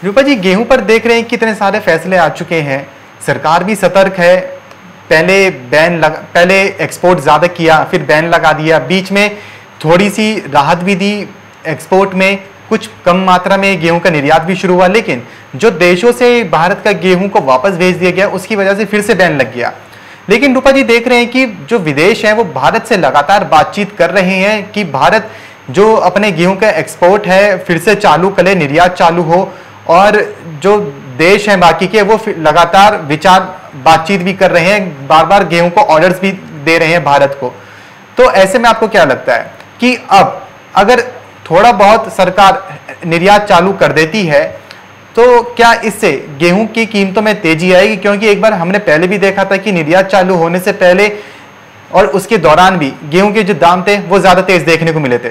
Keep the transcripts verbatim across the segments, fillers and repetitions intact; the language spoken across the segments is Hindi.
रूपा जी, गेहूं पर देख रहे हैं कितने सारे फैसले आ चुके हैं, सरकार भी सतर्क है। पहले बैन लग, पहले एक्सपोर्ट ज्यादा किया, फिर बैन लगा दिया, बीच में थोड़ी सी राहत भी दी एक्सपोर्ट में, कुछ कम मात्रा में गेहूं का निर्यात भी शुरू हुआ, लेकिन जो देशों से भारत का गेहूं को वापस भेज दिया गया उसकी वजह से फिर से बैन लग गया। लेकिन रूपा जी देख रहे हैं कि जो विदेश हैं वो भारत से लगातार बातचीत कर रहे हैं कि भारत जो अपने गेहूं का एक्सपोर्ट है फिर से चालू करे, निर्यात चालू हो, और जो देश हैं बाकी के वो लगातार विचार बातचीत भी कर रहे हैं, बार बार गेहूं को ऑर्डर्स भी दे रहे हैं भारत को। तो ऐसे में आपको क्या लगता है कि अब अगर थोड़ा बहुत सरकार निर्यात चालू कर देती है तो क्या इससे गेहूं की कीमतों में तेजी आएगी? क्योंकि एक बार हमने पहले भी देखा था कि निर्यात चालू होने से पहले और उसके दौरान भी गेहूं के जो दाम थे वो ज्यादा तेज देखने को मिले थे।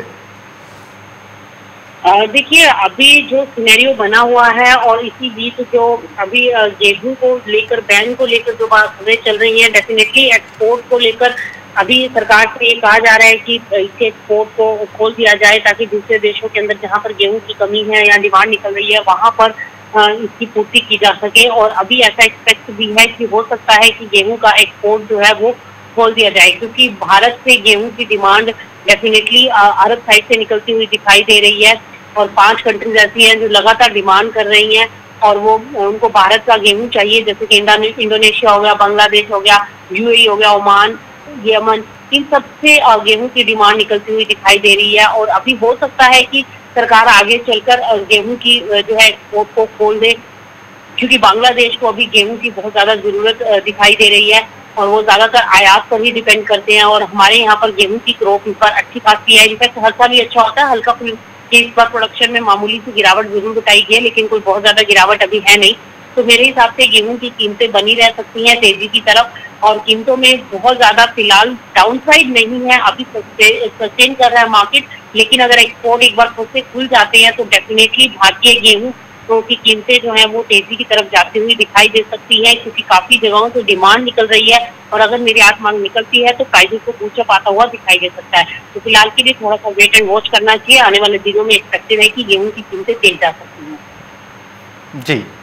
देखिए, अभी जो सिनेरियो बना हुआ है और इसी बीच जो अभी गेहूं को लेकर, बैन को लेकर जो बातें चल रही हैं, डेफिनेटली एक्सपोर्ट को लेकर अभी सरकार से ये कहा जा रहा है कि इसके एक्सपोर्ट को खोल दिया जाए ताकि दूसरे देशों के अंदर जहां पर गेहूं की कमी है या डिमांड निकल रही है वहां पर इसकी पूर्ति की जा सके। और अभी ऐसा एक्सपेक्ट भी है कि हो सकता है कि गेहूं का एक्सपोर्ट जो है वो खोल दिया जाए, क्योंकि भारत से गेहूं की डिमांड डेफिनेटली अरब साइड से निकलती हुई दिखाई दे रही है और पांच कंट्रीज ऐसी हैं जो लगातार डिमांड कर रही हैं और वो उनको भारत का गेहूं चाहिए, जैसे कि इंडोनेशिया हो गया, बांग्लादेश हो गया, यूएई हो गया, ओमान, यमन, इन सब से गेहूं की डिमांड निकलती हुई दिखाई दे रही है। और अभी हो सकता है कि सरकार आगे चलकर गेहूं की जो है एक्सपोर्ट को खोल दे, क्योंकि बांग्लादेश को अभी गेहूं की बहुत ज्यादा जरूरत दिखाई दे रही है और वो ज्यादातर आयात पर ही डिपेंड करते हैं। और हमारे यहाँ पर गेहूं की क्रॉप पर अच्छी खासी है, इनफैक्ट हर साल ही अच्छा होता है। हल्का कि इस बार प्रोडक्शन में मामूली सी गिरावट जरूर बताई गई है, लेकिन कोई बहुत ज्यादा गिरावट अभी है नहीं। तो मेरे हिसाब से गेहूं की कीमतें बनी रह सकती हैं तेजी की तरफ, और कीमतों में बहुत ज्यादा फिलहाल डाउनसाइड नहीं है, अभी सस्टेन कर रहा है मार्केट। लेकिन अगर एक्सपोर्ट एक बार खुद से खुल जाते हैं तो डेफिनेटली भारतीय गेहूं तो की कीमतें जो है वो तेजी की तरफ जाती हुई दिखाई दे सकती है, क्योंकि काफी जगहों से डिमांड निकल रही है और अगर निर्यात मांग निकलती है तो प्राइसेस को ऊंचा पाता हुआ दिखाई दे सकता है। तो फिलहाल के लिए थोड़ा सा वेट एंड वॉच करना चाहिए। आने वाले दिनों में एक्सपेक्टेड है कि गेहूं की कीमतें तेज जा सकती हैं। जी।